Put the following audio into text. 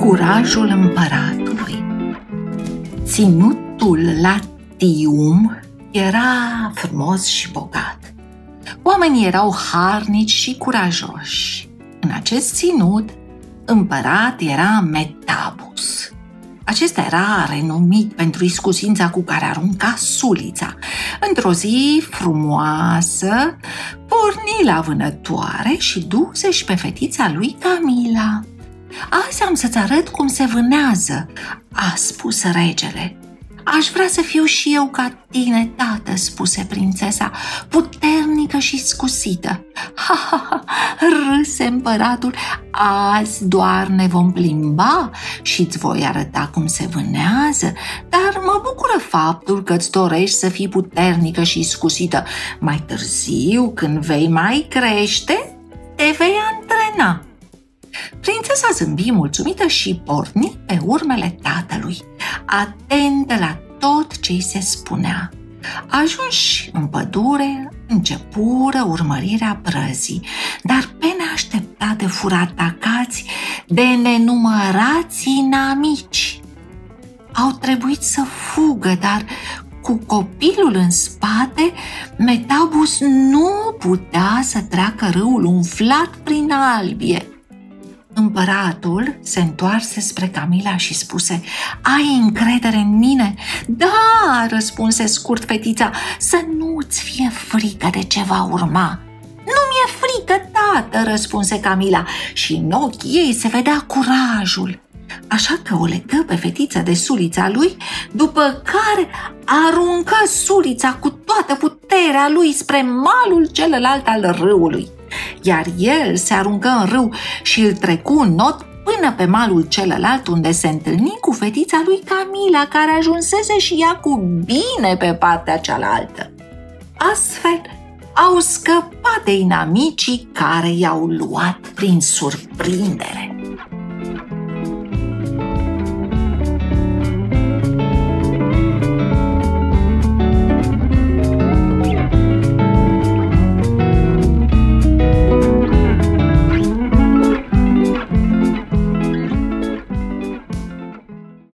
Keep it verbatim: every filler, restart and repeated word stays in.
Curajul împăratului. Ținutul Latium era frumos și bogat. Oamenii erau harnici și curajoși. În acest ținut, împărat era Metabus. Acesta era renumit pentru iscusința cu care arunca sulița. Într-o zi frumoasă, porni la vânătoare și duse-și pe fetița lui Camila. "Azi am să-ți arăt cum se vânează," a spus regele. "Aș vrea să fiu și eu ca tine, tată," spuse prințesa, puternică și scusită. "Ha, ha, ha," râse împăratul, "azi doar ne vom plimba și îți voi arăta cum se vânează, dar mă bucură faptul că îți dorești să fii puternică și scusită. Mai târziu, când vei mai crește, te vei antrena." Prințesa zâmbi mulțumită și porni pe urmele tatălui, atentă la tot ce-i se spunea. Ajunși în pădure, începură urmărirea prăzii, dar pe neașteptate fură atacați de nenumărați inamici. Au trebuit să fugă, dar cu copilul în spate, Metabus nu putea să treacă râul umflat prin albie. Împăratul se întoarse spre Camila și spuse: "Ai încredere în mine?" "Da," răspunse scurt fetița, "să nu-ți fie frică de ce va urma." "Nu mi-e frică, tată," răspunse Camila, și în ochii ei se vedea curajul. Așa că o legă pe fetiță de sulița lui, după care aruncă sulița cu toată puterea lui spre malul celălalt al râului. Iar el se aruncă în râu și îl trecu în not până pe malul celălalt, unde se întâlni cu fetița lui Camila, care ajunsese și ea cu bine pe partea cealaltă. Astfel au scăpat de inamicii care i-au luat prin surprindere.